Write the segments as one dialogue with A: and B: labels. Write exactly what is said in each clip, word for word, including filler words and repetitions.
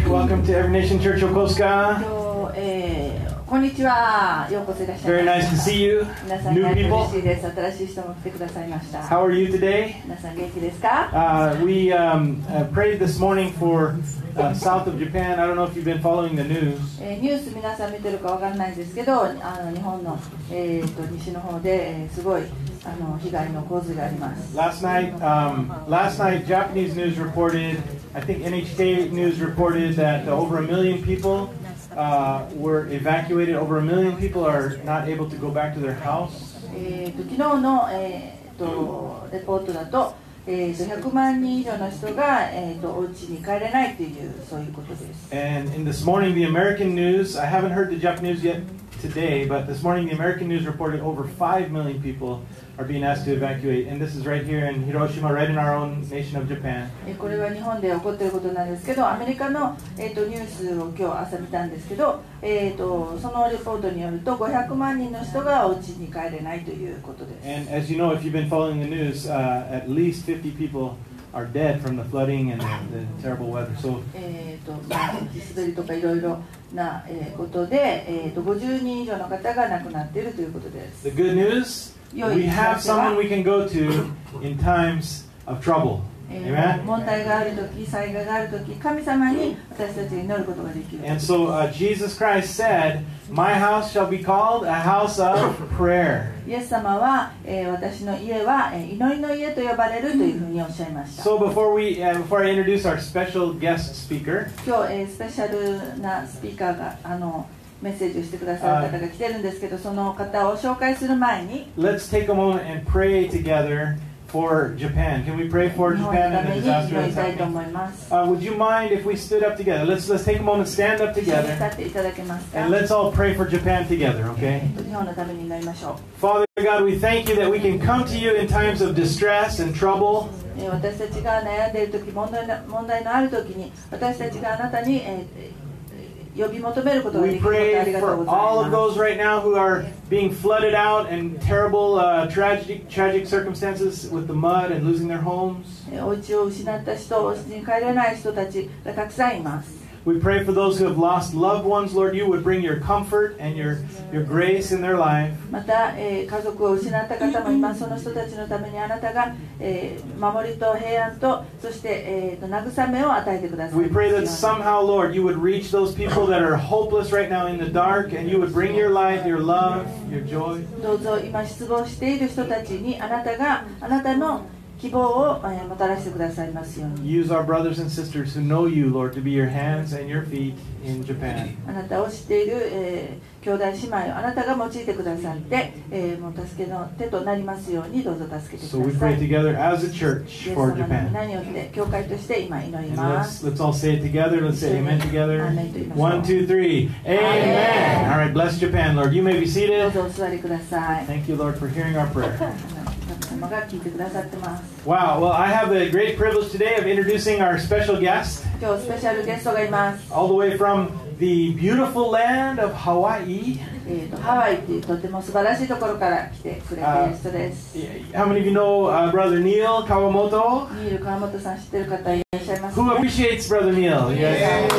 A: Welcome to Every Nation Church Yokosuka.
B: 今日、えー、こんにちは。ようこそいらっしゃい
A: Very
B: ま
A: nice
B: し
A: to
B: た。
A: see you.
B: 皆さんに
A: New
B: 会えて
A: people.
B: 嬉しいです。新しい人も来てくださいました。
A: How are you today?
B: 皆さん元気ですか？
A: Uh, we um, uh, prayed this morning for uh, south of Japan. I don't know if you've been following the news.
B: えー、ニュース皆さん見てるかわからないんですけど、あの日本の、えー、と西の方で、えー、すごいあの被害の洪水があります。
A: Last night, um, last night, Japanese news reported. I think N H K News reported that uh, over a million people uh, were evacuated. Over a million people are not able to go back to their house.
B: えー、と昨日の、えー、とレポートだと、えー、とひゃくまんにん以上の人が、えー、とお家に帰れないというそういうことです。
A: And in this morning, the American news. I haven't heard the Japanese yet today, but this morning the American news reported over five million people are being asked to evacuate, and this is right here in Hiroshima, right in our own nation of Japan.
B: えーこれは日本で起こっていることなんですけど、アメリカの、えー、とニュースを今日朝見たんですけど、えー、とそのレポートによるとごひゃくまんにんの人がお家に帰れないということです。
A: And as you know, if you've been following the news, uh, at least fifty people are dead from the flooding and the, the terrible weather. So
B: えーとまあ、地滑りとかいろいろな、えーことで、えー、とごじゅうにん以上の方が亡くなっているということです。
A: the good news, we have someone we can go to in times of trouble.
B: えー
A: Amen?
B: 問題があるとき、災害があるとき、神様に私たちが祈ることができる。
A: And so uh, Jesus Christ said, "My house shall be called a house of prayer."
B: イエス様は、えー私の家は、えー祈りの家と呼ばれるというふうにおっしゃいました。
A: So before we, uh, before I introduce our special guest speaker,
B: 今日、えースペシャルなスピーカーがあのメッセージをしてくださる方が来てるんですけど、その方を紹介する前に
A: let's take a moment and pray together for Japan. Can we pray for
B: 日本の
A: Japan
B: た
A: and
B: め
A: the
B: に
A: disaster
B: 祈
A: that's
B: りたいと
A: happening?
B: 思います。
A: Uh, would you mind if we stood up together? Let's let's take a moment, stand up
B: 一緒に立
A: together,
B: っていただけますか？
A: and let's all pray for Japan together.
B: え
A: Okay?
B: ーと日本のために祈りましょう。
A: Father God, we thank you that we can come to you in times of distress and trouble.
B: えー私たちが悩んでいるとき、問題の問題のあるときに、私たちがあなたに、えー呼び求めることがで
A: We
B: きることをあ
A: pray
B: りがとうご
A: for
B: ざい
A: all of
B: ま
A: those
B: す。
A: right now who are being flooded out in terrible, uh, tragic, tragic circumstances with the mud and losing their homes.
B: えーお家を失った人、お家に帰れない人たちがたくさんいます。
A: We pray for those who have lost loved ones, Lord, you would bring your comfort and your, your grace in their life.
B: また、えー家族を失った方もいます。その人たちのためにあなたが、えー守りと平安と、そして、えーと慰めを与えてください
A: We
B: ます
A: pray
B: よう
A: that
B: に。
A: somehow, Lord, you would reach those people that are hopeless right now in the dark, and you would bring your light, your love, your joy.
B: どうぞ今失望している人たちにあなたがあなたの希望を、えーもたらしてくださいますように。
A: Use our brothers and sisters who know you, Lord, to be your hands and your feet in Japan.
B: あなたを知っている、えー兄弟姉妹をあなたが用いてくださって、えーもう助けの手となりますようにどうぞ助けて
A: So
B: く
A: we
B: ださ
A: pray
B: い。
A: together as a church
B: イエス
A: for
B: 様の
A: Japan.
B: 皆によって教会として今祈り
A: And
B: ま
A: let's,
B: す。
A: let's all say it together. Let's say amen together.
B: Amen と言いましょう。
A: One, two, three. Amen. All right, bless Japan, Lord. You may be
B: どう
A: seated.
B: ぞお座りください。
A: Thank you, Lord, for hearing our prayer.
B: 神様が聞いてくださってます。
A: Wow, well, I have the great privilege today of introducing our special guest,
B: 今日スペシャルゲストがいます。
A: all the way from the beautiful land of Hawaii.
B: えーとハワイというとても素晴らしいところから来てくれている人です。
A: How many of you know uh, Brother Neil Kawamoto?
B: ニール川本さん知ってる方いらっしゃいます
A: Who
B: ね。
A: appreciates Brother Neil? Yes.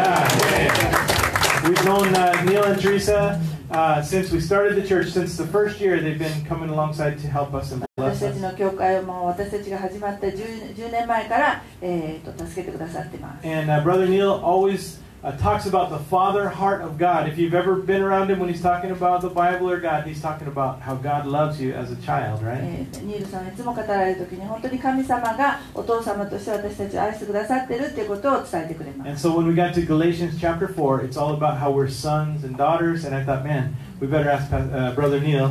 A: Yeah. We've known uh, Neil and Teresa uh, since we started the church. Since the first year, they've been coming alongside to help us and bless
B: 私たち
A: us.
B: の教会も私たちが始まった 10, 10年前から、えー、と助けてくださってます。
A: And uh, Brother Neil always uh, talks about the father heart of God. If you've ever been around him when he's talking about the Bible or God, he's talking about how God loves you as a child, right?
B: えーニールさんはいつも語られるときに本当に神様がお父様として私たちを愛してくださっているということを伝えてくれま
A: And
B: す。
A: so when we got to Galatians chapter four, it's all about how we're sons and daughters. And I thought, man, we better ask uh, Brother Neil,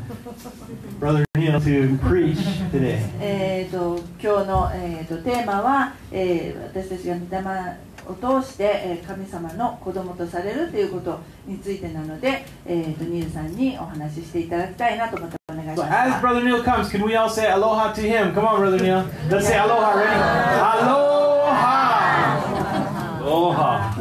A: Brother Neil to preach today.
B: えー、と今日の、えー、とテーマは、えー私たちが御霊を通して、えー神様の子供とされるということについてなので、えー、とニールさんにお話ししていただきたいなと思ってお願いし
A: So
B: ま
A: as
B: す。
A: Brother Neil comes, can we all say aloha to him? Come on, Brother Neil. Let's say aloha. Ready? Aloha. Aloha.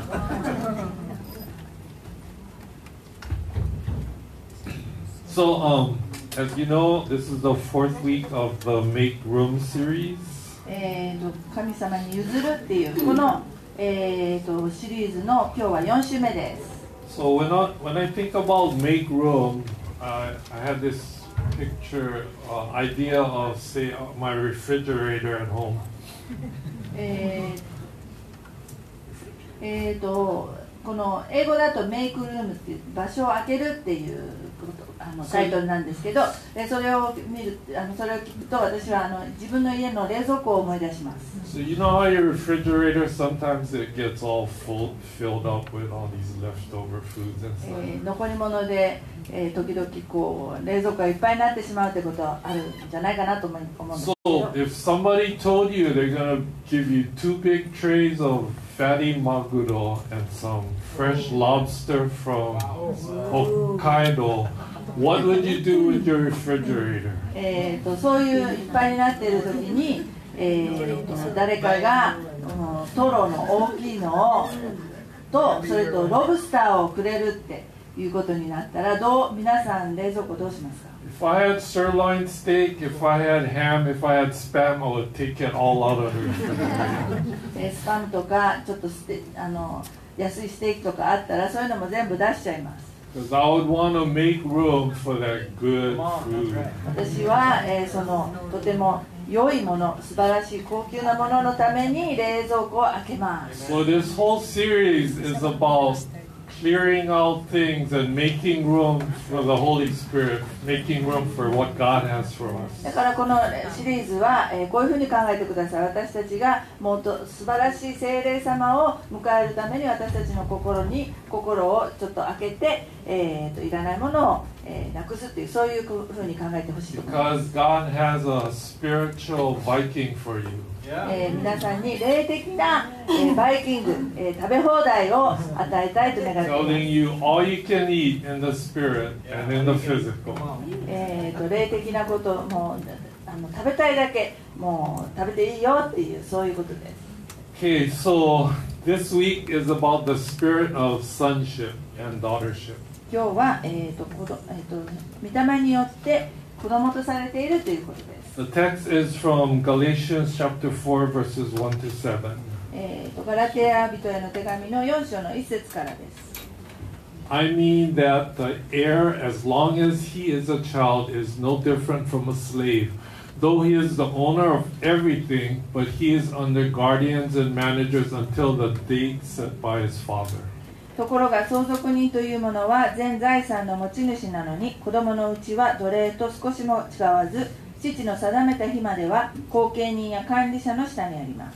C: So, um, as you know, this is the fourth week of the Make Room series.
B: えー、と神様に譲るっていうこの、 えー、とシリーズの今日はよん週目です。
C: So when I, when I think about make room, uh, I had this picture, uh, idea of, say, uh, my refrigerator at home.
B: えーえー、とこの英語だとメイクルームっていう場所を開けるっていうことあのタイトルなんですけど、でそれを見るあのそれを聞くと私はあの自分の家の冷蔵庫を思い出します。
C: So you know how your refrigerator sometimes it gets all full, filled up with all these leftover foods and
B: え
C: stuff.
B: ー残り物で、えー時々こう冷蔵庫がいっぱいになってしまうってことはあるんじゃないかなと思い思うんですけ
C: So
B: ど、
C: if somebody told you they're gonna give you two big trays of fatty maguro and some fresh lobster from Hokkaido, what would you do with your refrigerator?
B: えー、とそういういっぱいになっている時に、えー、と誰かが、うん、トロの大きいのをとそれとロブスターをくれるっていうことになったらどう皆さん冷蔵庫どうしますか？
C: If I had sirloin steak, if I had ham, if I had spam, I would take it all out of the refrigerator.
B: えースパムとかちょっとステあの安いステーキとかあったらそういうのも全部出しちゃいます。
C: Because I would want to make room for that good food.
B: 私は、えーそのとても良いもの素晴らしい高級なもののために冷蔵庫を開けます。
C: So this whole series is about clearing out things and making room for the Holy Spirit, making room for what God has for us.
B: だからこのシリーズは、えーこういうふうに考えてください。私たちがもっと素晴らしい聖霊様を迎えるために私たちの心に心をちょっと開けて、えー、といらないものを、えーなくすっていうそういうふうに考えてほしいと思います。
C: Because God has a spiritual Viking for you.
B: えー皆さんに霊的な、えーバイキング、えー食べ放題を与えたいと願っています。
C: Telling you all you can eat in the spirit and in the physical.
B: えー、と霊的なこともあの食べたいだけもう食べていいよっていうそういうことです。
C: Okay, so this week is about the spirit of sonship and daughtership.
B: 今日は、えーとこどえー、と御霊によって子供とされているということです。
C: The text is from Galatians chapter four, verses one to seven.
B: えー、とガラテヤ人への手紙のよん章のいち節からです。
C: I mean that the heir, as long as he is a child, is no different from a slave, though he is the owner of everything, but he is under guardians and managers until the date set by his father.
B: ところが相続人というものは全財産の持ち主なのに子供のうちは奴隷と少しも違わず父の定めた日までは後継人や管理者の下にあります。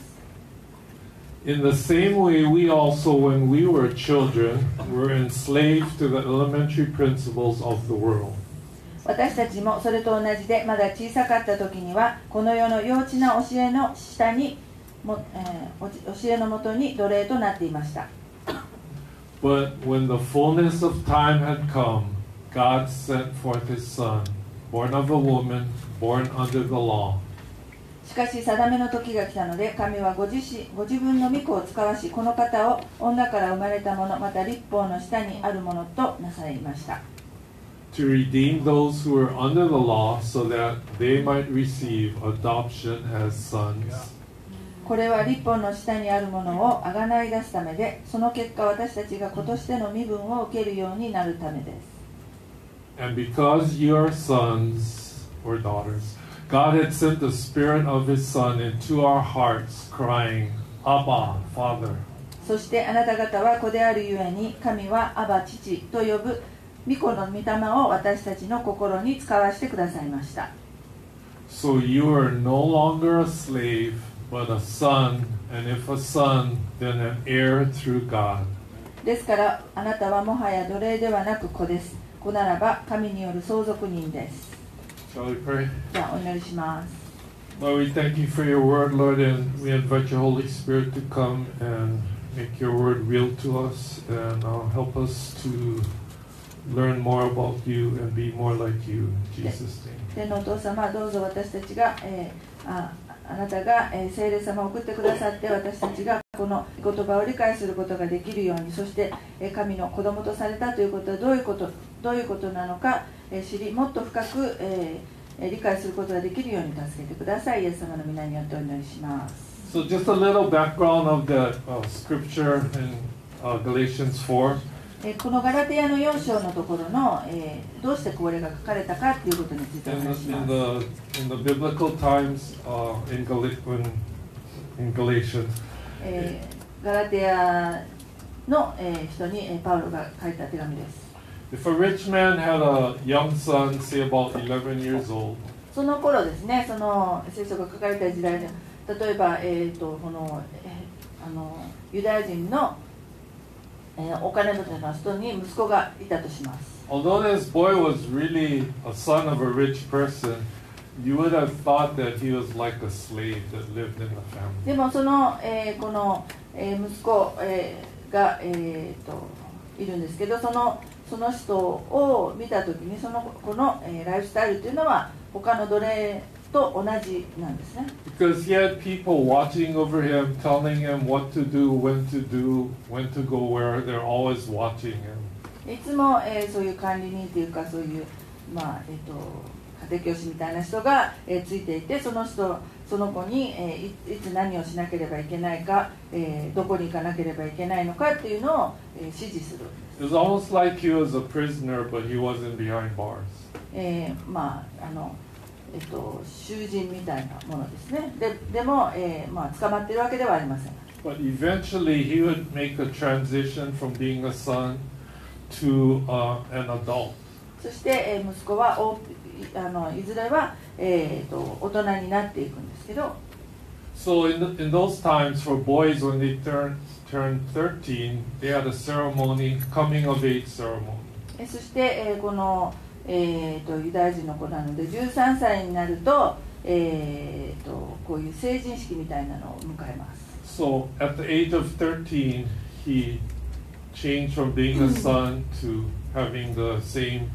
C: In the same way, we also, when we were children, were enslaved to the elementary principles of the world.
B: 私たちもそれと同じでまだ小さかった時にはこの世の幼稚な教えの下にも、えー教えのもとに奴隷となっていました。
C: But when the fullness of time had come, God sent forth his son, born of a woman, born under the law.
B: しかし定めの時が来たので神はご自身ご自分の御子を使わしこの方を女から生まれた者また律法の下にある者となさいました。
C: To redeem those who were under the law so that they might receive adoption as sons.
B: これは律法の下にあるものをあがない出すためでその結果私たちが子としての身分を受けるようになるためです。
C: And because you are sons or daughters, God had sent the Spirit of His Son into our hearts, crying, Abba, Father.
B: そしてあなた方は子であるゆえに神はアバ父と呼ぶ御子の御霊を私たちの心に使わせてくださいました。
C: So you are no longer a slave, but a son, and if a son, then an heir through God.
B: ですからあなたはもはや奴隷ではなく子です。子ならば神による相続人です。
C: Shall we pray?
B: じゃあお祈りします。
C: Lord, we thank you for your word, Lord, and we invite your Holy Spirit to come and make your word real to us and uh, help us to learn more about you and be more like you. In Jesus' name.
B: 天のお父様どうぞ私たちが、えー、ああなたが、えー、聖霊様を送ってくださって私たちがこの言葉を理解することができるようにそして、えー、神の子供とされたということはどういうことどういうことなのか、えー、知りもっと深く、えー、理解することができるように助けてください。イエス様の皆によってお祈りします。
C: So just a little background of the uh, scripture in uh, Galatians four.
B: えーこのガラテアのよん章のところの、えーどうしてこれが書かれたかということについてお
C: In the,
B: 話しし
C: in
B: ます。
C: the in the biblical times uh, in, Gal- when, in Galatians,
B: えーガラテアの、えー人に、えーパウロが書いた手紙です。
C: if a rich man had a young son, say about eleven years old,
B: その頃ですね、その聖書が書かれた時代で、例えば、えー、とこの、えーあのユダヤ人の、えーお金持ちの人に息子がいたとします。
C: although this boy was really a son of a rich person, you would have thought that he was like a slave that lived in the family.
B: でもその、えーこの、えー息子、えーが、えー、といるんですけど、そのその人を見たときにそのこの、えーライフスタイルというのは他の奴隷と同じなんですね。
C: Because he had people watching over him, telling him what to do, when to do, when to go where. They're always watching him.
B: いつも、えーそういう管理人というかそういう、まあえー、と家庭教師みたいな人が、えーついていて、その人その子に、えーい、いつ何をしなければいけないか、えーどこに行かなければいけないのかっていうのを、えー指示する。
C: It was almost like he was a prisoner, but he wasn't behind bars.
B: えーまああのえっと、囚人みたいなものですね。で, でも、えーまあ、捕まっているわけではありません。
C: But eventually he would make a transition from being a son to uh, an adult.
B: そして、えー息子はおあのいずれは、えー、と大人になっていくんですけど、
C: So in, the, in those times, for boys, when they turned turned thirteen, they had a ceremony, coming of age ceremony.
B: えそして、えーこの、えー、とユダヤ人の子なのでじゅうさんさいになると、えー、とこういう成人式みたいなのを迎えます。
C: So at the age of thirteen, he changed from being a son to having the same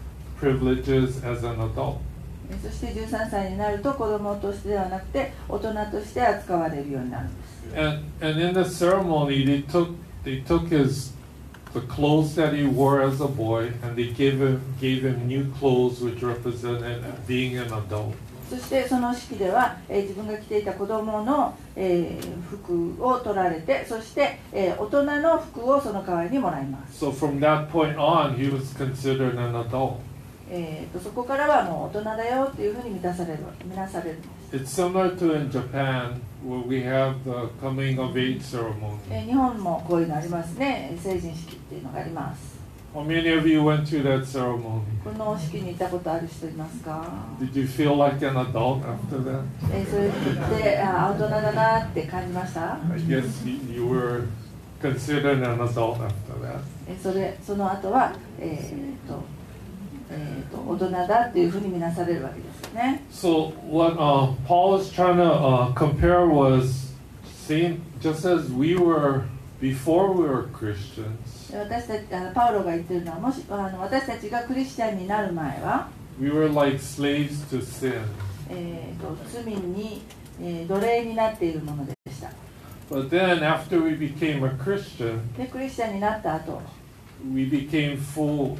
C: privileges as an adult.
B: えそしてじゅうさんさいになると子供としてではなくて大人として扱われるようになるんです。
C: And and in the ceremony, they took they took his the clothes that he wore as a boy, and they gave him gave him new clothes, which represented being an adult.
B: そしてその式では、えー自分が着ていた子供の、えー服を取られて、そして、えー大人の服をその代わりにもらいます。
C: So from that point on, he was considered an adult.
B: えーとそこからはもう大人だよっていうふうに満たされる見なされるんです。
C: It's similar to in Japan, where we have the coming of age ceremony.
B: えー日本もこういうのありますね。成人式っていうのがあります。
C: How many of you went through that ceremony?
B: この式に行ったことある人いますか？
C: Did you feel like an adult after that?
B: えーそれであ大人だなって感じました？
C: I guess you, you were considered an adult after that.
B: えーそれその後は、えーとえーと大人だっていうふうに見なされるわけですよね。
C: So what uh, Paul is trying to uh, compare was same, just as we were before we were Christians.
B: 私たちあのパウロが言ってるのは、もしあの私たちがクリスチャンになる前は、
C: We were like slaves to sin.
B: えーと罪に、えー奴隷になっているものでした。
C: But then after we became a Christian,
B: でクリスチャンになった後、
C: we became full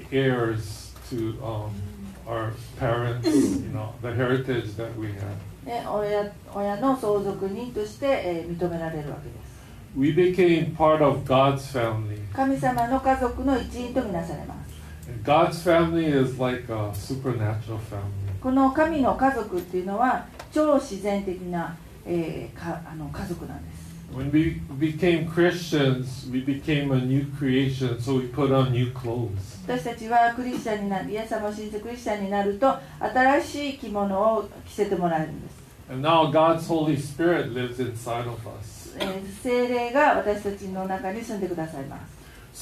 C: heirs to um, our parents, you know, the heritage that we had.
B: で 親, 親の相続人として、えー認められるわけです。
C: We became part of God's family.
B: 神様の家族の一員とみなされます。
C: And God's family is like a supernatural family.
B: この神の家族っていうのは超自然的な、えーかあの家族なんです。
C: When we became Christians, we became a new creation, so we put on new clothes.
B: 私たちはクリスチャンになる、イエス様を信じてクリスチャンになると新しい着物を着せてもらえるんです。
C: And now God's Holy Spirit lives inside of us.
B: えー聖霊が私たちの中に住んでくださいます。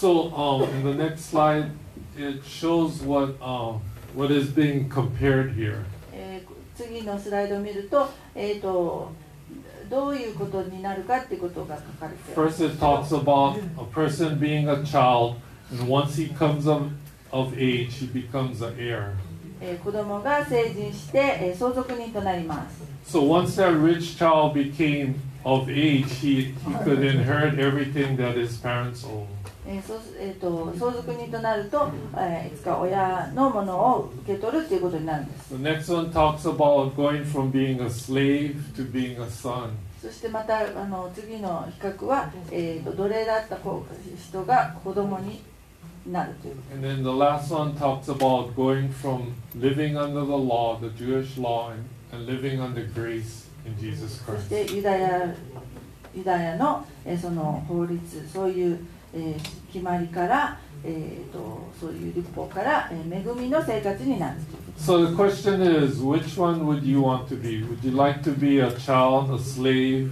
C: So um, in the next slide, it shows what um, what is being compared here.
B: えー次のスライドを見ると、えーと、どういうことになるかっていうことが書かれています。
C: First, it talks about a person being a child, and once he comes of, of age, he becomes an heir.
B: えー子供が成人して、えー相続人となります。
C: So once that rich child became of age, he, he could inherit everything that his parents owned.
B: えーそうえーと相続人となると、えーいつか親のものを受け取るということになるんです。
C: The next one talks about going from being a slave to being a son.
B: そしてまたあの次の比較は、えー、と奴隷だった人が子供になるということ。
C: And then the last one talks about going from living under the law, the Jewish law, and, and living under grace in Jesus
B: そ
C: Christ.
B: してユダヤユダヤの、えー、その法律、そういう、えー、決まりから、えー、とそういう立法から、えー、恵みの生活になるということ。
C: So the question is, which one would you want to be? Would you like to be a child, a slave,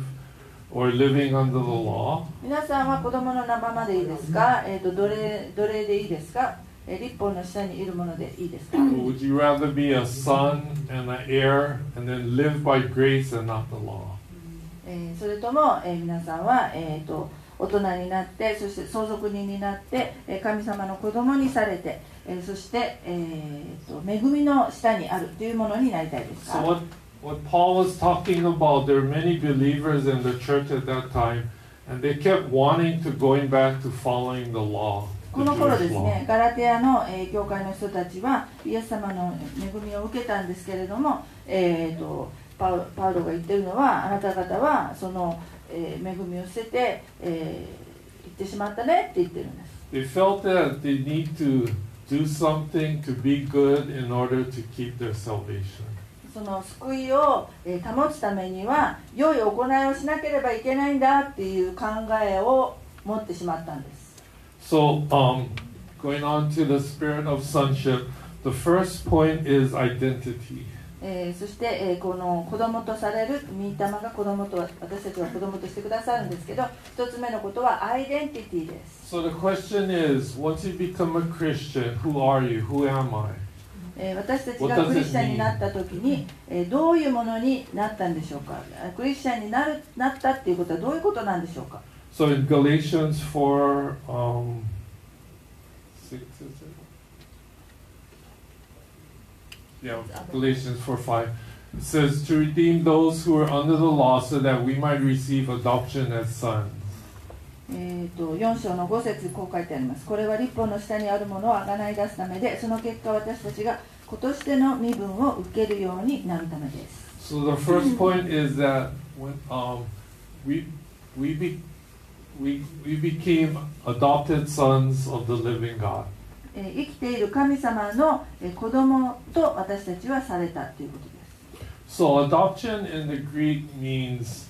C: or living under the law?
B: 皆さんは子供のままでいいですか、えー、と奴隷奴隷でいいですか、えー、立法の下にいるものでいいですか。
C: Or would you rather be a son and an heir and then live by grace and not the law?
B: えー、それとも、えー、皆さんは、えー、と大人になって、そして相続人になって、えー、神様の子供にされて、えー、そして、えー、と恵みの下にあるというものになりたいですか。
C: So what, what Paul was talking about, there were many believers in the church at that time, and they kept wanting to going back to following the law,
B: こ
C: the
B: の頃で
C: Jewish
B: す
C: law.
B: ね、ガラテヤの、えー、教会の人たちはイエス様の恵みを受けたんですけれども、えー、とパウ、パウロが言ってるのは、あなた方はその、えー、恵みを捨てて、えー、行ってしまったねって言ってるんです。
C: They felt that they need to do something to be good in order to keep their salvation.
B: その救いを、えー、保つためには良い行いをしなければいけないんだっていう考えを持ってしまったんです。
C: So, um, going on to the spirit of sonship, the first point is identity.
B: えー、そして、えー、この子供とされる御霊が子供と私たちは子供としてくださるんですけど、一つ目のことはアイデンティティです。
C: So the question is, once you become a Christian, who are you? Who am I?
B: えー、私たちがクリスチャンになった時に、えー、どういうものになったんでしょうか。クリスチャンになるなったっていうことはどういうことなんでしょうか。
C: So in Galatians four, um, six, is it? Yeah, Galatians four five. It says to redeem those who are under the law so that we might receive adoption as sons.
B: えー、とよん章のご節こう書いてあります。これは律法の下にあるものをあがない出すためで、その結果私たちが子としての身分を受けるようになるためです。
C: So the first point is that when um, we we be, we we became adopted sons of the living God.
B: えー、生きている神様の、えー、子供と私たちはされたということです。
C: So adoption in the Greek means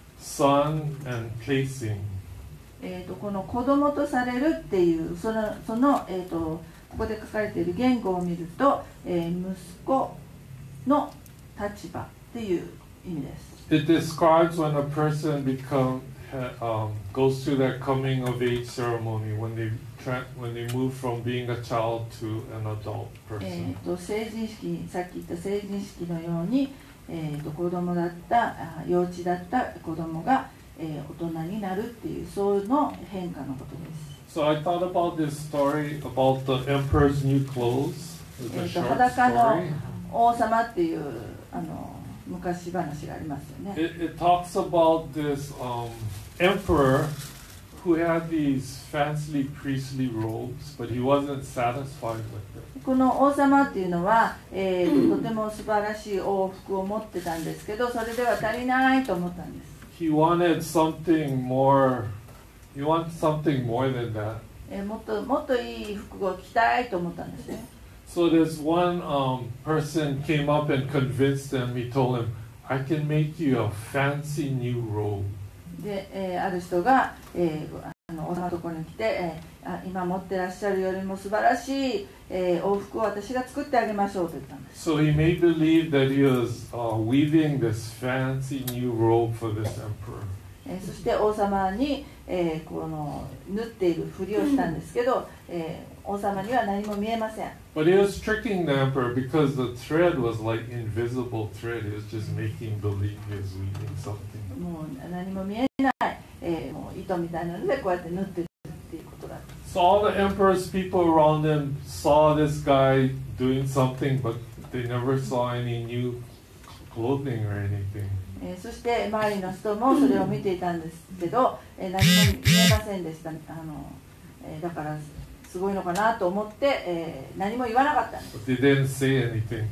C: son and placing.
B: えー、とこの子供とされるっていうその、その、えー、とここで書かれている言語を見ると、えー、息子の立場っていう意味です。
C: It describes when a person become um, goes through that coming of age ceremony when they tra- when they move from being a child to an adult
B: え
C: person.
B: ー、と成人式、さっき言った成人式のように、えー、と子供だったあ幼稚だった子供がえー、大人になるっていうそういうの変化のことです。
C: So I thought about this story about the emperor's new clothes. It's
B: え
C: a
B: ー、と
C: short
B: 裸の
C: story.
B: 王様っていうあの昔話がありますよね。
C: It, it talks about this um, emperor who had these fancy priestly robes, but he wasn't satisfied with it.
B: この王様っていうのは、えー、とても素晴らしい王服を持ってたんですけど、それでは足りないと思ったんです。
C: He wanted something more. He wanted something more than that.
B: えー、もっともっといい服を着たいと思ったんですね。
C: So this one um, person came up and convinced him. He told him, "I can make you a fancy new robe."
B: で、えー、ある人が、えー、あの王様のところに来て、えー、あ今持ってらっしゃるよりも素晴らしい、えー、王服を私が作ってあげましょうと言ったんです。
C: So he made believe that he was uh, weaving this fancy new robe for this emperor.
B: えー、そして王様に、えー、この縫っているふりをしたんですけど、えー、王様には何も見えません。
C: But he was tricking the emperor because the thread was like invisible thread. He was just making believe he was weaving something.
B: もう何も見えない、えー、もう糸みたいなのでこうやって縫ってるっていうことだった。
C: So all the emperor's people around him saw this guy doing something, but they never saw any new clothing or anything.
B: えー、そして周りの人もそれを見ていたんですけど、えー、何も見えませんでした。あの、えー、だからすごいのかなと思って、えー、何も言わなかったんです。
C: But they didn't say anything.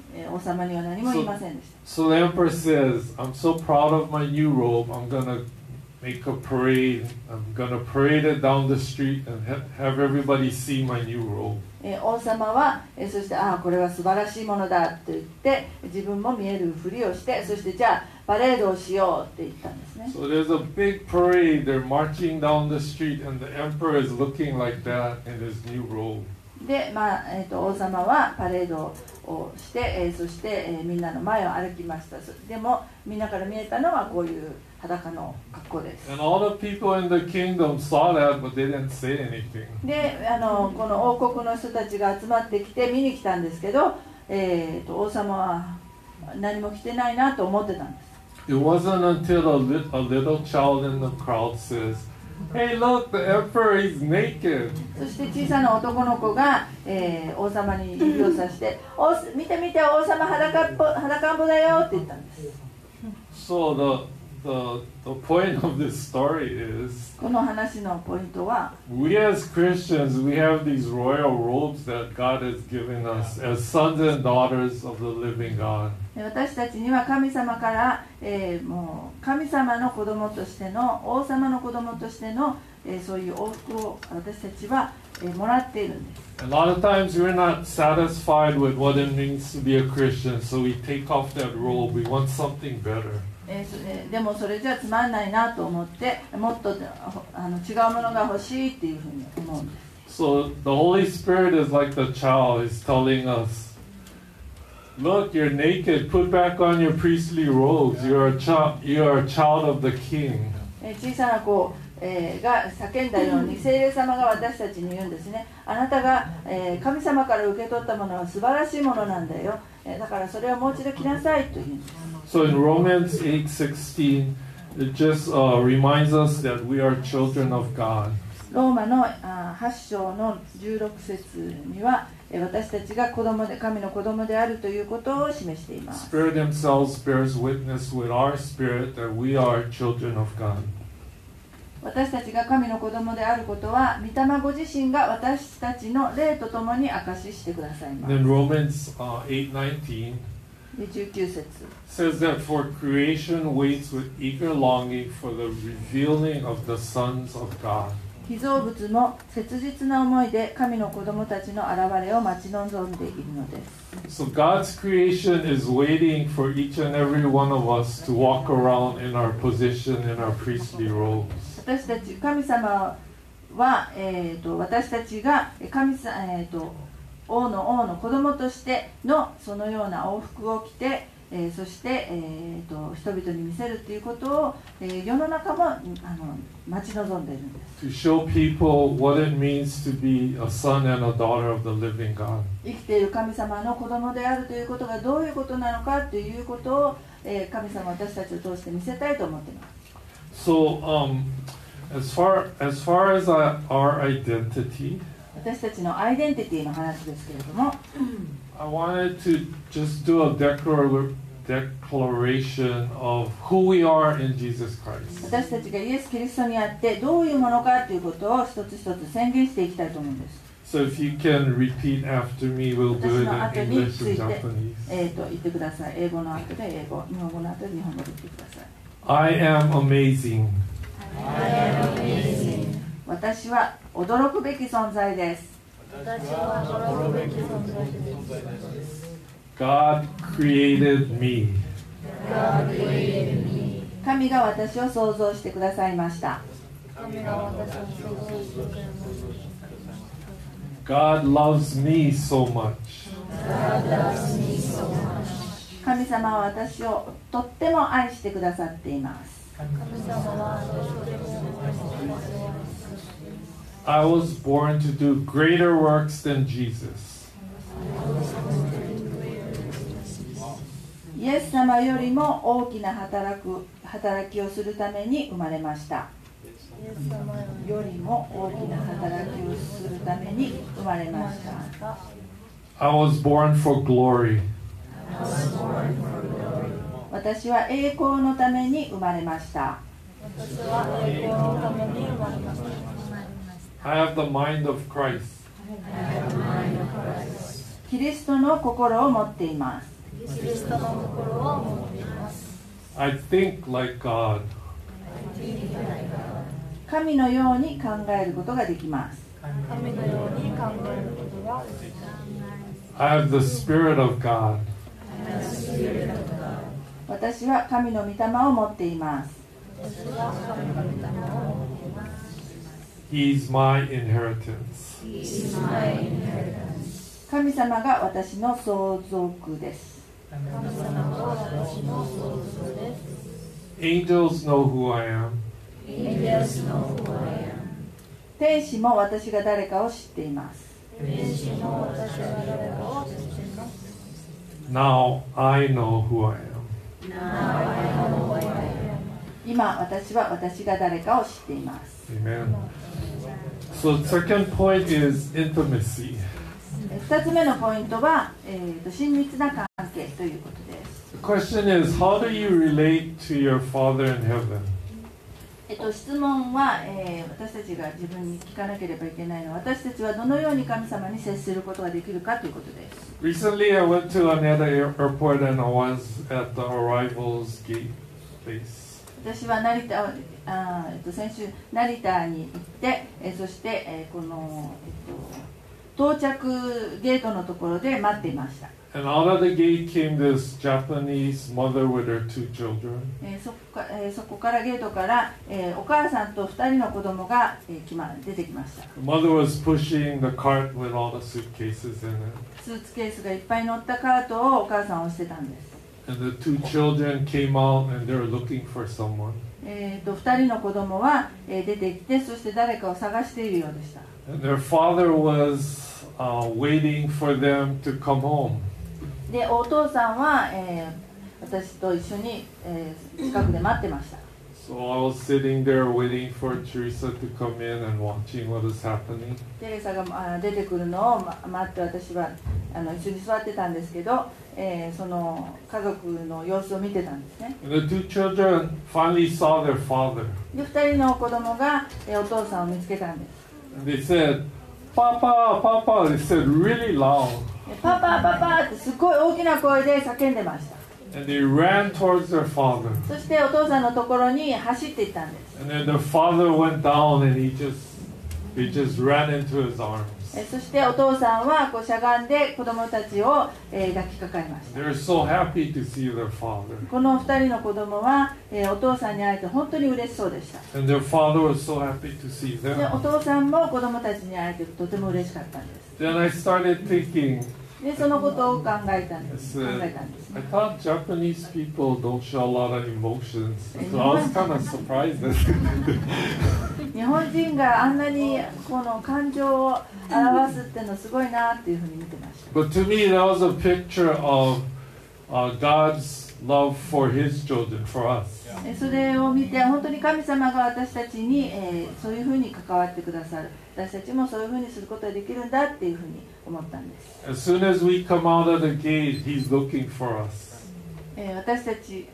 B: えー王様には何も言いませんでした。
C: So the emperor says, I'm so proud of my new robe, I'm gonna make a parade, I'm gonna parade it down the street and ha- have everybody see my new robe.
B: えー王様は、えーそしてああこれは素晴らしいものだと言って自分も見えるふりをして、そしてじゃあパレードをしようって言ったんですね。
C: So there's a big parade, they're marching down the street and the emperor is looking like that in his new robe.
B: で、まあえー、と王様はパレードをして、えーそして、えーみんなの前を歩きました。そでもみんなから見えたのはこういう裸の格好です。
C: And all the people in the kingdom saw that, but they didn't say anything.
B: であのこの王国の人たちが集まってきて見に来たんですけど、えー、と王様は何も来てないなと思ってたんです。
C: It wasn't until a, li- a little child in the crowd says, Hey, look, the emperor is naked.
B: そして小さな男の子が、えー王様に指をさして「お見て見て王様裸っぽ裸んぼだよ」って言ったんです。
C: So the, the, the point of this story is,
B: この話のポイントは、
C: we as Christians, we have these royal robes that God has given us as sons and daughters of the living God.
B: 私たちには神様から、えーもう神様の子供としての王様の子供としての、えーそういう王服を私たちは、えーもらっているんです。
C: A lot of times we're not satisfied with what it means to be a Christian, so we take off that robe. We want something better.
B: えーそえーでもそれじゃつまんないなと思ってもっとあの違うものが欲しいっていうふうに思うんです。
C: So the Holy Spirit is like the child. He's telling us, look, you're naked. Put back on your priestly robes. You're a child. You're a child of the King.
B: えー小さな子、えーが叫んだように聖霊様が私たちに言うんですね。あなたが、えー神様から受け取ったものは素晴らしいものなんだよ。えーだからそれをもう一度着なさいと言うんです。
C: So in Romans eight sixteen, it just uh, reminds us that we are children of God.
B: ローマのあはち章のじゅうろく節には、えー私たちが子供で神の子供であるということを示しています。
C: Spirit themselves bears witness with our spirit that we are children of God.
B: 私たちが神の子供であることは、御霊ご自身が私たちの霊とともに証ししてくださいます。
C: Then Romans uh, eight nineteen
B: でじゅうきゅう節
C: says that for creation waits with eager longing for the revealing of the sons of God.
B: 被造物も切実な思いで神の子供たちの現れを待ち望んでいるのです。
C: So God's creation is waiting for each and every one of us to walk around in our position in our priestly robes.
B: 私たち神様は、えー、と私たちが神さ、えー、と王の王の子供としてのそのような王服を着て、えーそして、えー、と人々に見せるということを、えー世の中もあの待ち望んでいるんです。
C: To show people what it means to be a son and a daughter of the living God.
B: 生きている神様の子供であるということがどういうことなのかということを、えー神様は私たちを通して見せたいと思っています。
C: So, um, as far as far as our, our identity,
B: 私たちのアイデンティティの話ですけれども、
C: I wanted to just do a declar- declaration of who we are in Jesus Christ.
B: 私たちがイエス・キリストにあってどういうものかということを一つ一つ宣言していきたいと思うんです。
C: So if you can repeat after me, we'll do
B: 私
C: it
B: の
C: in
B: 後に
C: English
B: つい
C: and
B: て、
C: Japanese.
B: えー、と言ってください。英語の後で英語、日本語の後で日本語で言ってください。
C: I am amazing.
B: 私は驚くべき存在です。
C: God created me.
B: 神が私を創造してくださいました。
C: God loves me so much.
B: 神様は私をとっても愛してくださっています。
C: I was born to do greater works than Jesus.
B: イエス様よりも大きな働く働きをするために生まれました。よりも大きな働きをするために生まれました。
C: I was born for glory.
B: 私は栄光のために生まれました。
C: I have the mind of Christ.
B: キリストの心を持っています。
D: キリストの心を持っています。
C: I think like God.
B: 神のように考えることができます。
D: 神のように考えることができます。
C: I have the Spirit of God.
B: 私は神の御霊を持っています。
D: 私は神の御霊を持っています。
C: He's my inheritance.
B: 神様が私の相続です。
D: 神様が私の相続です。
C: Angels know who I am.
B: 天使も私が誰かを知っています。
D: 天使も私が誰かを知っています。
C: Now I know who I am.
B: 今私は私が誰かを知っています。
C: Amen. So the second point is intimacy.
B: 二つ目のポイントは、えー、と親密な関係ということです。
C: The question is, how do you relate to your Father in heaven?
B: えっと、質問は、えー、私たちが自分に聞かなければいけないのは、私たちはどのように神様に接することができるかということです。
C: Recently, I went to another airport and I was at the arrivals gate place.
B: 私は成田あ、えっと、先週成田に行って、えー、そして、えー、この、えっと、到着ゲートのところで待っていました。
C: And out of the gate came this Japanese mother with her two children.
B: えー、そこかえー、そこからゲートから、えー、お母さんとふたりの子供が、えー、来ま、出てきました。
C: The mother was pushing the cart with all the suitcases in it.
B: スーツケースがいっぱい乗ったカートをお母さんは押してたんです。
C: And the two children came out and they were looking for someone.
B: えー、とふたりの子供は、えー、出てきて、そして誰かを探しているようでした。
C: And their father was uh, waiting for them to come home.
B: で、お父さんは、えー、私と一緒に、えー、近くで待ってました。
C: So I was sitting there waiting for Teresa to come in and watching what is happening.
B: テレサがあ出てくるのを、ま、待って私はあの一緒に座ってたんですけど、えー、その家族の様子を見てたんですね。
C: And the two children finally saw their father.
B: で、ふたりの子供が、えー、お父さんを見つけたんです。
C: And they said, Papa, Papa, they said really loud.
B: パパパパってすごい大きな声で叫んでました。
C: And they ran towards their father.
B: そしてお父さんのところに走っていったんです。
C: And then their father went down and he just, he just ran into his arms.
B: えそしてお父さんはこうしゃがんで子供たちを、えー、抱きかかえました。
C: They were so happy to see their father.
B: このふたりの子供は、えー、お父さんに会えて本当に嬉しそうでした。
C: And their father was so happy to see
B: で、お
C: them.
B: 父さんも子供たちに会えてとても嬉しかったんです。
C: Then I started thinking,
B: で、そのことを考えたんで
C: I
B: す。考
C: said,
B: えたんですね。
C: I thought Japanese people don't show a lot of emotions. So I was kind of surprised that
B: 日本人があんなにこの感情を表すっていうのすごいなっていうふうに見てました。
C: But to me, that was a picture of uh, God's love for His children, for us.
B: えそれを見て本当に神様が私たちに、えー、そういうふうに関わってくださる。私たちもそういうふうにすることができるんだっていうふうに思ったんです。
C: As soon as we come out of the gate, He's looking for us.
B: えー、私たち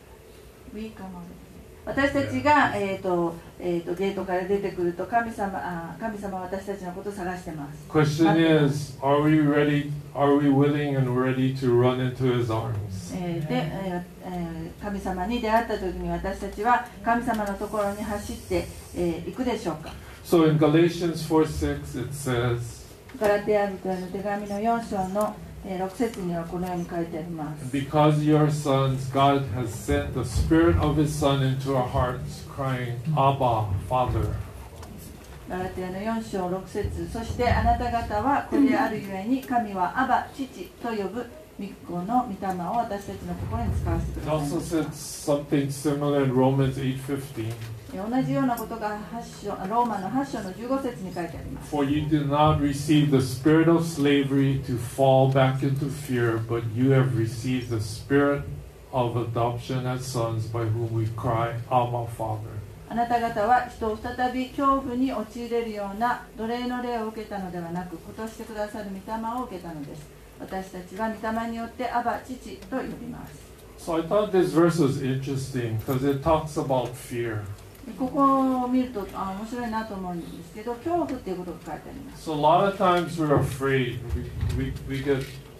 B: 私たちが、えーとえー、とゲートから出てくると神様、あ神様は私たちのことを探してます。
C: Question is, are we ready? Are we willing and ready to run into His arms?
B: えーでえーえー、神様に出会った時に私たちは神様のところに走ってい、えー、くでしょうか。
C: So in Galatians four six, it says,
B: ガラテヤ人への手紙のよん章のろく節にはこのように書いてあります。
C: Because you are sons, God has sent the Spirit of His Son into our hearts, crying, Abba, Father.
B: ガラテヤのよん章ろく節、そしてあなた方は子であるゆえに神はアバ、父と呼ぶ御子の御霊を私たちの心に使わせてく
C: It
B: ださい
C: also
B: ました。
C: said something similar in Romans eight fifteen.
B: 同じようなことがはち章ローマのはち章のじゅうご節に書いてあります。
C: For you did not receive the spirit of slavery to fall back into fear, but you have received the spirit of adoption as sons, by whom we cry, Abba, Father.
B: あなた方は人を再び恐怖に陥れるような奴隷の霊を受けたのではなく、子としてくださる御霊を受けたのです。私たちは御霊によってアバ、父と呼びます。
C: So I thought this verse was interesting because it talks about fear.
B: ここを見るとあ面白いなと思うんですけど、恐怖っていうことが書いてあります。
C: So a lot of times we're afraid. We, we, we get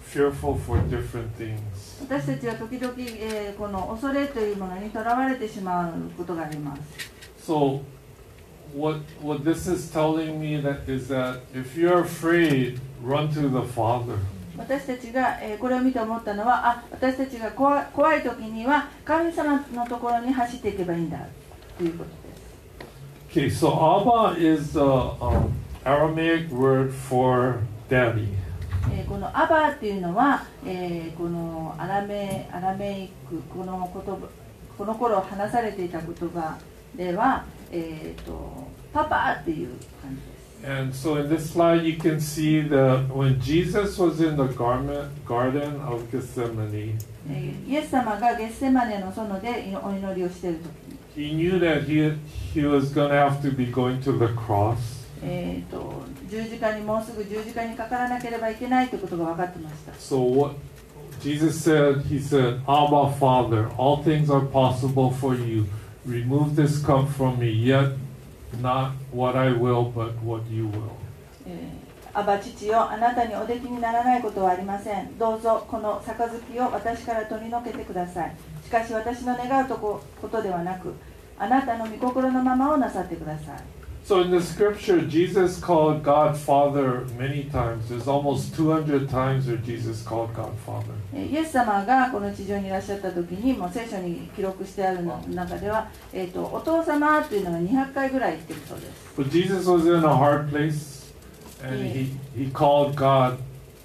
C: fearful for different things.
B: 私たちは時々、えーこの恐れというものにとらわれてしまうことがあります。
C: So, what what this is telling me that is that if you're afraid, run to the Father.
B: 私たちが、えーこれを見て思ったのは、あ、私たちが怖い、怖い時には神様のところに走っていけばいいんだということです。
C: Okay, so Abba is the um, Aramaic word for daddy.
B: えーこのアバっていうのは、えーこのアラメアラメイクこの言葉この頃話されていた言葉では、えー、とパパっていう感じです。
C: And so in this slide you can see that when Jesus was in the garment, Garden of Gethsemane,
B: えーイエス様がゲッセマネの園でお祈りをしている時に、
C: he knew that he, he was going to have to be going to the cross.
B: えー、と十字架にもうすぐ十字架にかからなければいけないということが分かってました。
C: So what Jesus said, he said, Abba, Father, all things are possible for you. Remove this cup from me, yet not what I will, but what you will.
B: えーアバ父よ、あなたにおできにならないことはありません。どうぞこの杯を私から取り除けてください。しかし私の願うとこことではなく、あなたの御心のままをなさってください。
C: So in the scripture, Jesus called God Father many times. There's almost two hundred times where Jesus called God Father.
B: えーイエス様がこの地上にいらっしゃった時に、もう聖書に記録してあるの中では、えー、とお父様というのがにひゃっかいぐらい言ってるそうです。
C: But Jesus was in a hard place, and he, he called God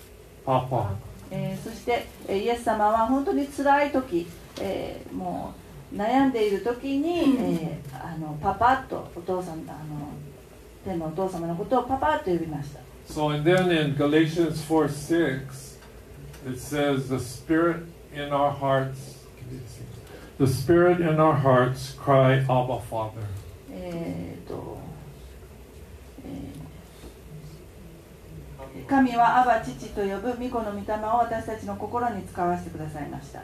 C: Papa.
B: えーそして、えーイエス様は本当に辛い時、えーもう悩んでいる時に、えーあのパパとお父さん、あの天のお父様のことをパパと呼びました。
C: So and then in Galatians four six, it says, the Spirit in our hearts, the Spirit in our hearts cry, Abba, Father.
B: えーとえー神はアバ父と呼ぶ御子の御霊を私たちの心に使わせてくださいました。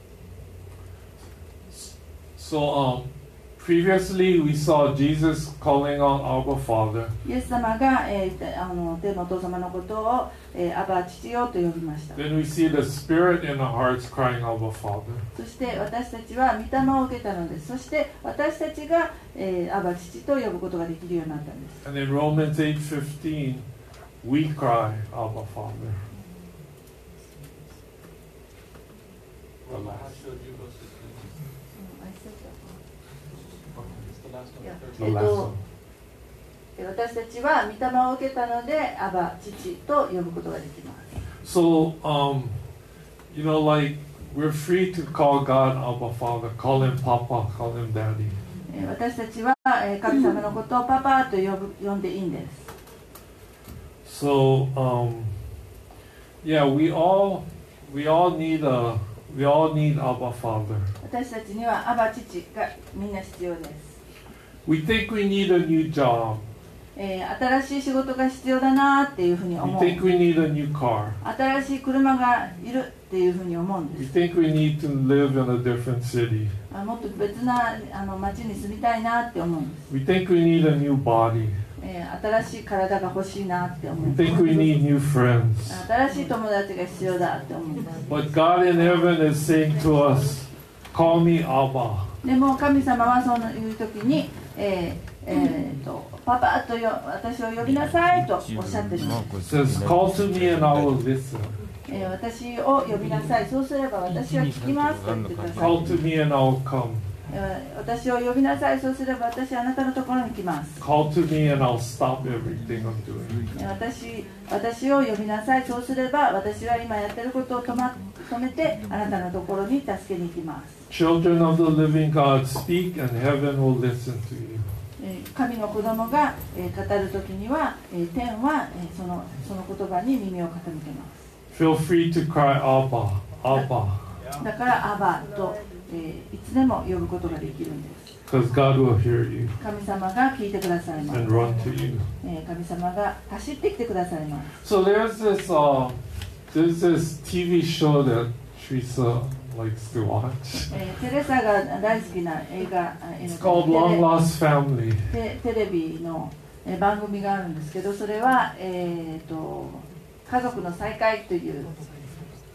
C: So um, previously we saw Jesus calling on Abba, Father.
B: イエス様が、えー、あの天のお父様のことを、えー、アバ父よと呼びました。
C: Then we see the Spirit in our hearts crying, Abba, Father.
B: そして私たちは御霊を受けたのです。そして私たちが、えー、アバ父と呼ぶことができるようになったんです。
C: And in Romans eight fifteen, we cry, Abba, Father. The
B: えっ
C: last
B: と
C: one.
B: 私たちは御霊を受けたのでアバ父と呼ぶことができます。
C: So, um, you know, like, we're free to call God Abba, Father, call him Papa, call him Daddy.
B: えー私たちは、えー神様のことをパパと呼ぶ呼んでいいんです。
C: So, um, yeah, we all, we all need a, we all need Abba, Father.
B: 私たちにはアバ父がみんな必要です。
C: We think we need a new job.
B: えー新しい仕事が必要だなっていうふうに
C: We
B: 思う。
C: think we need a new car.
B: 新しい車がいるっていうふうに思うん
C: We
B: です。
C: think we need to live in a different city.
B: あもっと別なあの町に住みたいなって思うんです。
C: We think we need a new body.
B: えー新しい体が欲しいなって思う
C: We
B: んです。
C: think we need new friends.
B: 新しい友達が必要だって思うんです。
C: But God in heaven is saying to us, call me Abba.
B: でも神様はそういう時に、えーえー、とパパとよ私を呼びなさいとおっしゃってるんです。
C: It says, call to me and I will listen.
B: えー私を呼びなさい。そうすれば私は聞きますと言ってください。
C: Call to me and I will come.
B: えー私を呼びなさい。そうすれば私はあなたのところに来ます。
C: Call to me and I'll stop everything I'm doing.
B: えー私私を呼びなさい。そうすれば私は今やってることを止,、ま、止めてあなたのところに助けに行きます。
C: Children of the living God, speak and heaven will listen to you.
B: えー神の子供が、えー語るときには、えー天は、えーそのその言葉に耳を傾けます。
C: Feel free to cry, Abba, Abba,
B: だからアバと、えーいつでも呼ぶことができるんです。
C: because God will hear you
B: 神様が聞いてくださいます。
C: and run to you.
B: えー神様が走ってきてくださいます。
C: So there's this, uh, there's this T V show that Teresa likes to watch.
B: えーテレサが大好きな映画、え
C: It's
B: ー
C: called
B: テ
C: Long
B: レ
C: Lost Family.
B: テテレビの、えー番組があるんですけど、それは、えー、と家族の再会という、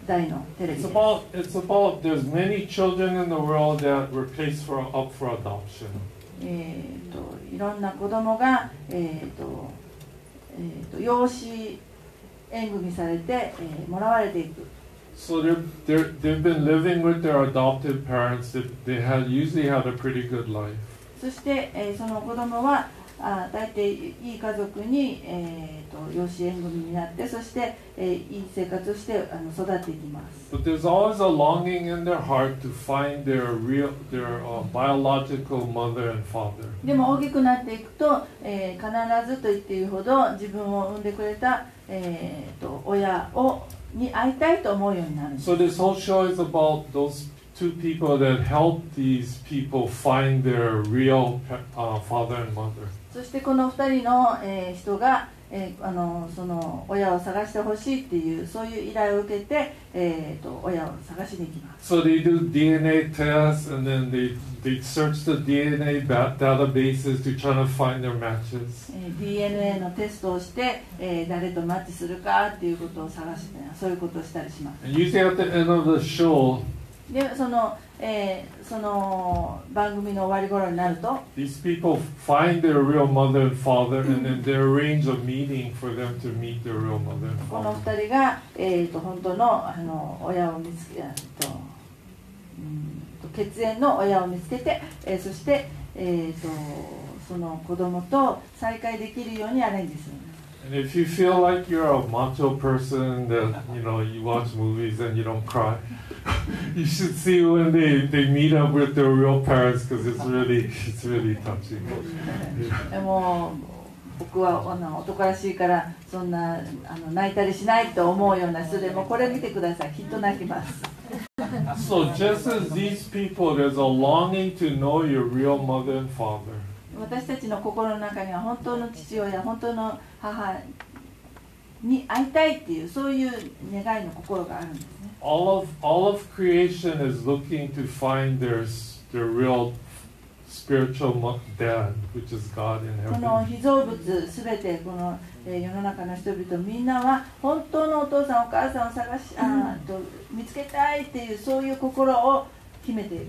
B: 台のテレビ
C: It's
B: です。
C: about, it's about, there's many children in the world that were placed for, up for adoption.
B: えー、といろんな子供が、えーとえー、と養子縁組されて、えーもらわれていく。
C: So they're, they're, they've been living with their adopted parents. They, they had usually had a pretty good life.
B: そして、えーその子供はあ大抵いい家族に、えー、と養子縁組になって、そして、えーいい生活をしてあの育っていきます。
C: But there's always a longing in their heart to find their real, their uh, biological mother and father.
B: でも大きくなっていくと、えー必ずと言っていいほど自分を産んでくれた、えー、と親をに会いたいと思うようになるんです。
C: So this whole show is about those two people that help these people find their real uh, father and mother.
B: そしてこのふたりの、えー人が、えーあのその親を探してほしいっていうそういう依頼を受けて、えー、と親を探しに行きます。
C: So they do D N A tests and then they, they search the D N A ba- databases to try to find their matches.
B: えー ディーエヌエー のテストをして、えー誰とマッチするかっていうことを探してそういうことをしたりします。
C: And usually at the end of the show,
B: でその、えーその番組の終わり頃になると
C: these people find their real mother and father and then they arrange a meeting for them to meet their real mother and
B: この
C: father.
B: ふたりが、えー、と本当の、あの親を見つけ、えーとうんと血縁の親を見つけて、えーそして、えー、とその子供と再会できるようにアレンジするんです。
C: And if you feel like you're a macho person that, you know, you watch movies and you don't cry, you should see when they, they meet up with their real parents because it's really, it's really touching.
B: でも僕はあの男らしいからそんなあの泣いたりしないと思うような人でもこれ見てください、きっと泣きます。
C: So just as these people, there's a longing to know your real mother and father.
B: 私たちの心の中には本当の父親、本当の母に会いたいっていうそういう願いの心があるんですね。
C: All of, all of creation is looking to find their, s- their real spiritual mo- dad, which is God in
B: この
C: heaven.
B: 被造物すべてこの、えー世の中の人々みんなは本当のお父さんお母さんを探しあーと見つけたいっていうそういう心を秘めているんです。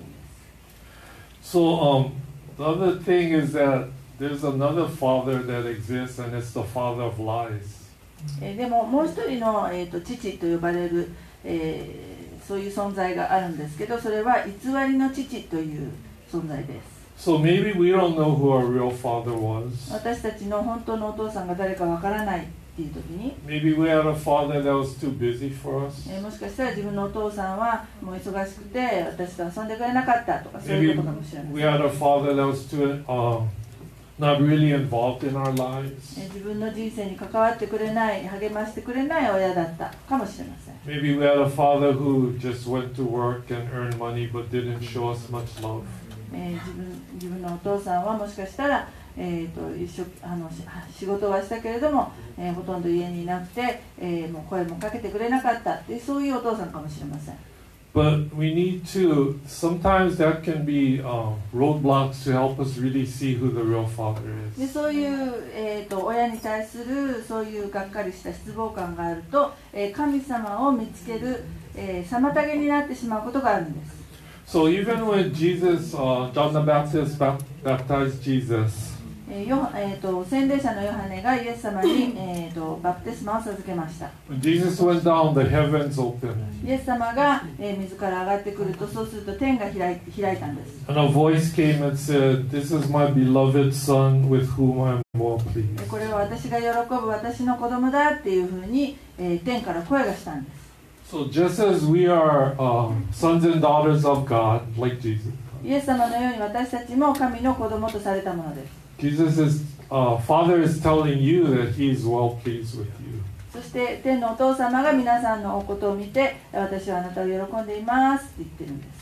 C: So um, the other thing is that there's another father that exists, and it's the father of lies.
B: えーでももう一人の、えー、と父と呼ばれる、えーそういう存在があるんですけど、それは偽りの父という存在です。
C: So maybe we don't know who our real father was.
B: 私たちの本当のお父さんが誰かわからないっていう時に、
C: Maybe we had a father that was too busy for us.
B: えーもしかしたら自分のお父さんはもう忙しくて私と遊んでくれなかったとかそうい
C: Maybe
B: うことかもしれません。
C: we had a father that was too uh, not really involved in our lives.
B: えー自分の人生に関わってくれない、励ましてくれない親だったかもしれません。
C: Maybe we had a father who just went to work and earned money but didn't show us much love.
B: えー自分自分のお父さんはもしかしたら、えー、と一緒あのし仕事はしたけれども、えーほとんど家にいなくて、えーもう声もかけてくれなかったってそういうお父さんかもしれません。
C: But we need to, sometimes that can be uh, roadblocks to help us really see who the real father
B: で
C: is.
B: そういう、えー、と親に対するそういうがっかりした失望感があると、えー神様を見つける、えー妨げになってしまうことがあるんです。
C: So even when Jesus, uh, John the Baptist bap- baptized Jesus,
B: えーヨえー、と洗礼者のヨハネがイエス様に、えー、とバプテスマを授けました。
C: when Jesus went down, the heavens opened.
B: イエス様が、えー水から上がってくると、そうすると天が開い開いたんです。
C: And a voice came and said, "This is my beloved son with whom I am well
B: で
C: pleased."
B: これは私が喜ぶ私の子供だっていうふうに、えー天から声がしたんです。
C: So just as we are uh, sons and daughters of God, like Jesus,
B: イエス様のように私たちも神の子供とされたものです。
C: Jesus is, uh, Father is telling you that He is well pleased with you.
B: そして天のお父様が皆さんのことを見て、私はあなたを喜んでいますって言ってるんです。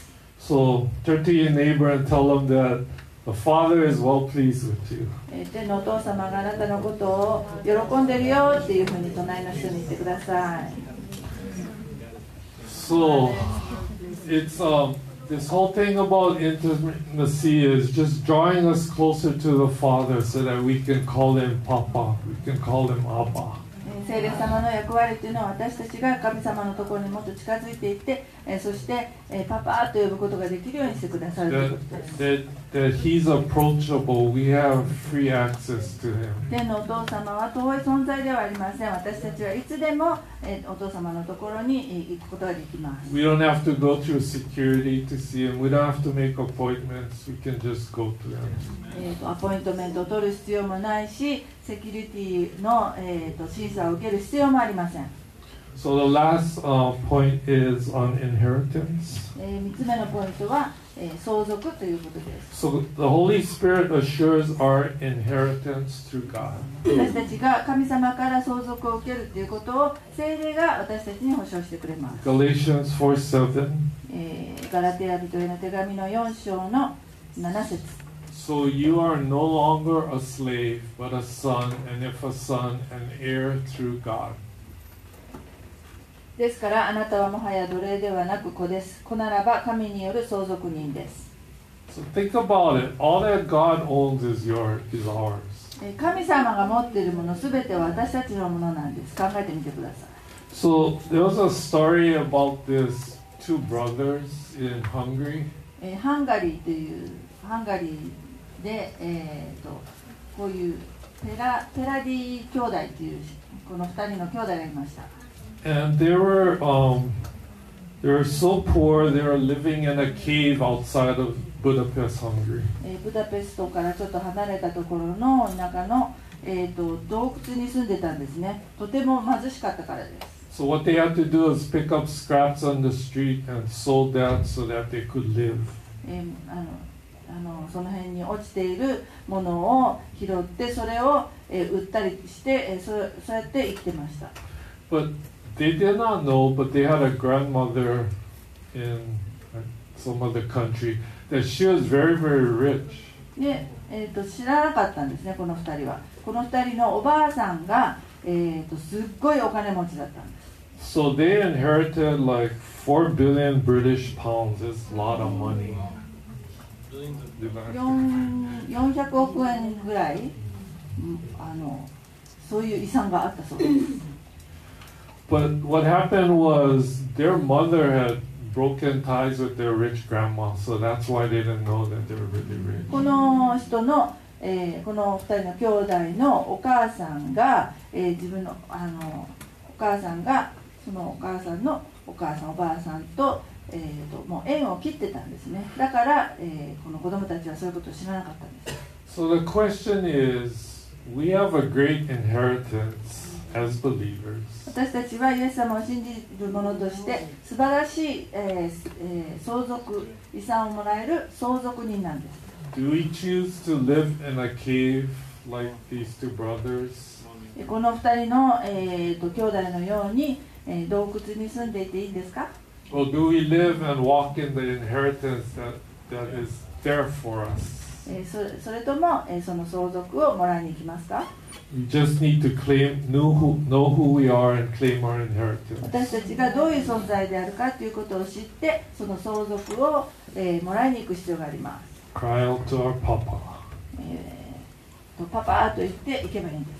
C: So turn to your neighbor and tell them that the Father is well pleased with you.
B: えー天のお父様があなたのことを喜んでるよっていうふうに隣の人に言ってください。
C: So it's um, this whole thing about intimacy is just drawing us closer to the Father so that we can call Him Papa, we can call Him Abba.
B: えー聖霊様の役割というのは私たちが神様のところにもっと近づいていって、えー、そして、えー、パパと呼ぶことができるようにしてくださるということです。
C: That, that, that he's approachable, we have free access to him.
B: 天のお父様は遠い存在ではありません。私たちはいつでも、えー、お父様のところに行くことができます。
C: We don't have to go through security to see him. We don't have to make appointments. We can just go to him.
B: えーと、アポイントメントを取る必要もないし、セキュリティの、えーと、審査を受ける必要もありません。
C: So the last uh, point is on inheritance.
B: えー、みっつめのポイントは、えー、相続ということです。
C: So the Holy Spirit assures our inheritance through God.
B: 私たちが神様から相続を受けるということを聖霊が私たちに保証してくれます。
C: Galatians four seven.
B: えー、ガラテヤ人への手紙のよん章のなな節。
C: So you are no longer a slave, but a son, and if a son, an heir through God.
B: ですからあなたはもはや奴隷ではなく子です。子ならば神による相続人です。
C: So think about it. All that God owns is yours, is ours.
B: 神様が持っているものすべては私たちのものなんです。考えてみてください。
C: So there was a story about these two brothers in Hungary.
B: えー、ハンガリーというハンガリーで、えー、とこういうペラペラディ兄弟というこのふたりの兄弟がいました。
C: And they were um, they were so poor they were living in a cave outside of Budapest, Hungary.
B: えー、ブダペストからちょっと離れたところの田舎の、えー、と洞窟に住んでたんですね。とても貧しかったからです。
C: So what they had to do is pick up scraps on the street and sold that so that they could live.
B: えー、あのあのその辺に落ちているものを拾ってそれを、えー、売ったりして、えー、そそうやって生きてました。
C: But they did not know, but they had a grandmother in some other country that she was very, very rich.
B: で、えー、と知らなかったんですね、このふたりは。このふたりのおばあさんが、えー、とすっごいお金持ちだったんです。
C: So they inherited like four billion British pounds. It's a lot of money.
B: よんひゃくおくえんぐらい、あのそういう遺産があったそうです。
C: But what happened was their mother had broken ties with their rich grandma, so that's why they didn't know that they were really rich.
B: この人の、えー、このふたりの兄弟のお母さんが、えー、自分のあのお母さんがそのお母さんのお母さんおばあさんと、えー、ともう縁を切ってたんですね。だから、えー、この子供たちはそういうことを知らなかったんです。
C: So the question is, we have a great inheritance as believers.
B: 私たちはイエス様を信じる者として素晴らしい、えーえー、相続遺産をもらえる相続人なんです。
C: Do we choose to live in a cave like these two brothers?
B: このふたりの、えー、と兄弟のように、えー、洞窟に住んでいていいんですか？
C: Or do we live and walk in the inheritance that, that is there for us?
B: えー、そ, それとも、えー、その相続をもらいに行きますか？
C: We just need to claim, know who, know who we are and claim our inheritance.
B: 私たちがどういう存在であるかということを知ってその相続を、えー、もらいに行く必要があります。
C: Cry out to our Papa.
B: えー、とパパと言って行けばいいんです。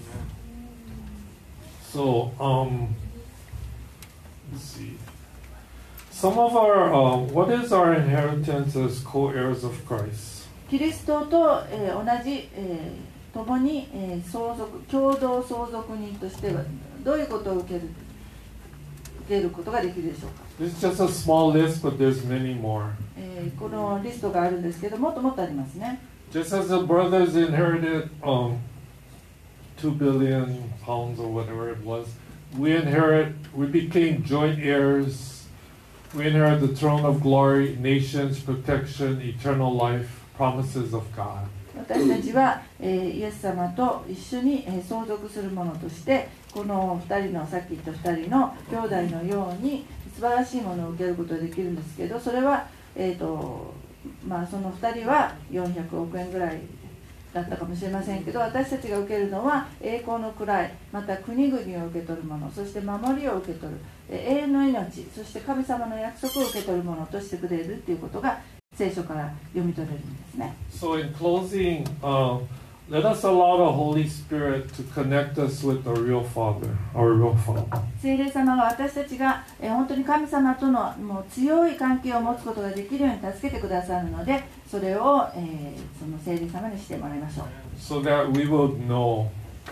C: So, um, let's see. Some of our, uh, what is our inheritance as co-heirs of Christ?
B: キリストと、えー、同じ、えー、共に、えー、相続共同相続人としてはどういうことを受ける受けることができるでしょうか。
C: This is just a small list, but there's many more.
B: えー、このリストがあるんですけどもっともっとありますね。
C: Just as the brothers inherited um, two billion pounds or whatever it was, we inherit, we became joint heirs. We inherit the throne of glory, nations, protection, eternal life, promises of God.
B: 私たちは、えー、イエス様と一緒に、えー、相続するものとしてこのふたりのさっき言ったふたりの兄弟のように素晴らしいものを受けることができるんですけどそれは、えーとまあ、そのふたりはよんひゃくおくえんぐらいだったかもしれませんけど私たちが受けるのは栄光の位また国々を受け取るものそして守りを受け取る、えー、永遠の命そして神様の約束を受け取るものとしてくれるということが聖書から読み取れるんですね。
C: So in closing, uh, Let us allow the Holy Spirit to connect us with the real Father, our real Father.
B: 聖霊様が私たちが、えー、本当に神様とのもう強い関係を持つことができるように助けてくださるので、それを、えー、その聖霊様にしてもらいましょう。
C: So that we will know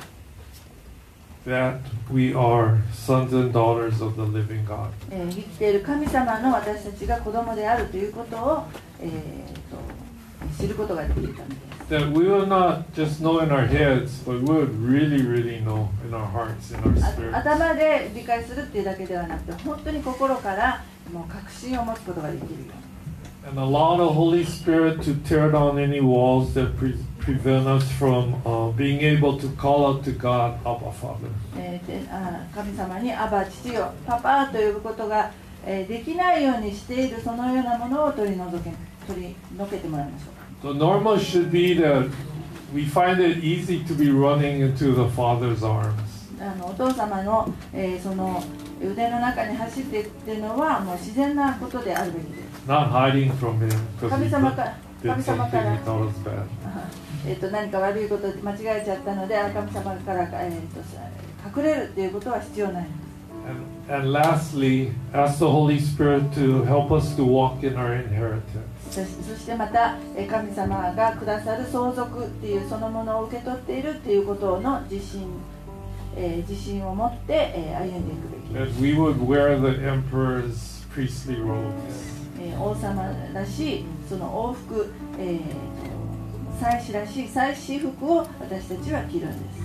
C: that we are sons and daughters of the living God.
B: えー、生きている神様の私たちが子供であるということを、えー、と知ることができるためです。
C: That we will not just know in our heads, but we will really, really know in our hearts, in our
B: あ
C: spirits.
B: 頭で理解するっていうだけではなくて、本当に心からもう確信を持つことができるように。
C: And allow the Holy Spirit to tear down any walls that pre- prevent us from uh, being able to call out to God, Abba Father.
B: えーであ神様にアバ父よパパと呼ぶことが、えー、できないようにしているそのようなものを取り除け取り除けてもらいましょうか。
C: The normal should be that we find it easy to be running into the Father's arms.
B: あのお父様の、えー、その腕の中に走っていっているのはもう自然なことであるべきです。
C: Not hiding from Him because
B: 神
C: He
B: 様から
C: did
B: 神様
C: something
B: から
C: He thought was bad.
B: えーと何か悪いこと間違えちゃったので神様から、えー、と隠れるっていうことは必要ない。
C: And, and lastly, ask the Holy Spirit to help us to walk in our inheritance.
B: そしてまた神様がくださる相続っていうそのものを受け取っているっていうことの自信、えー、自信を持って、えー、歩んでいくべきです。
C: That we would wear the emperor's priestly robes.
B: えー、王様らしいその王服、えー、祭司らしい祭司服を私たちは着るんです。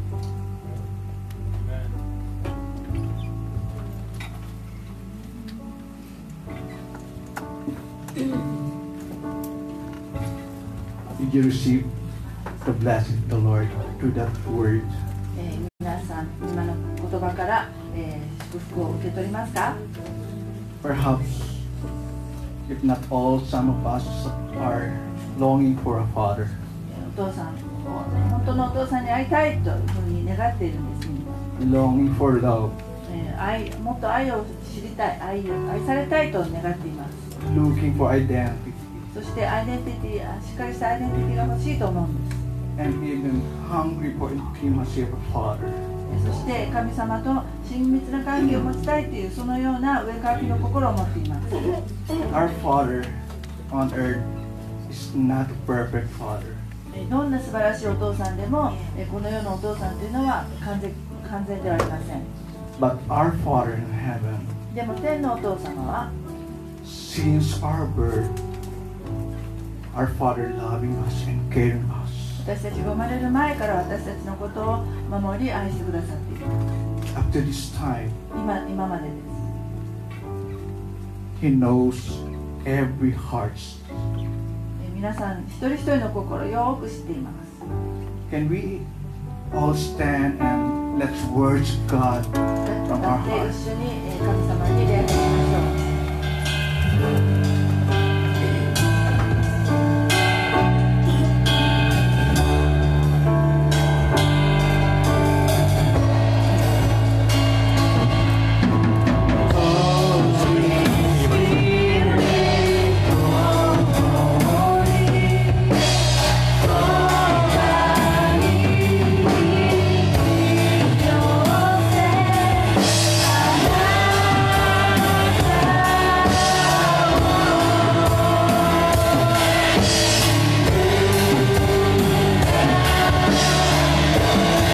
E: Did you receive the blessing of the Lord through that word?
B: えー、皆さん今の言葉から、えー、祝福を受け取りますか？
E: Perhaps, if not all, some of us are longing for a father.
B: お父さん、本当のお父さんに会いたいというふうに願っているんです。
E: Longing for love.
B: えー、愛もっと愛を知りたい、愛を愛されたいと願っています。
E: Looking for identity.
B: そしてアイデンティティ、しっかりしたアイデンティティが欲しいと思うんです。
E: And even hungry for intimacy of a father.
B: そして神様と親密な関係を持ちたいというそのような上からきの心を持っています。
E: Our father on earth is not a perfect father.
B: どんな素晴らしいお父さんでもこの世のお父さんというのは完全、完全ではありません。
E: But our Father in heaven,
B: でも天のお父様は
E: since our birth, our Father loving us and caring us.
B: 私たちが生まれる前から私たちのことを守り愛してくださっている。
E: Up to this time,
B: 今、今までです。
E: He knows every heart.
B: 皆さん一人一人の心をよく知っています。
E: Can we all stand and let's worship God
B: 立
E: from our
B: って
E: heart?
B: 一緒に神様に礼拝しましょう。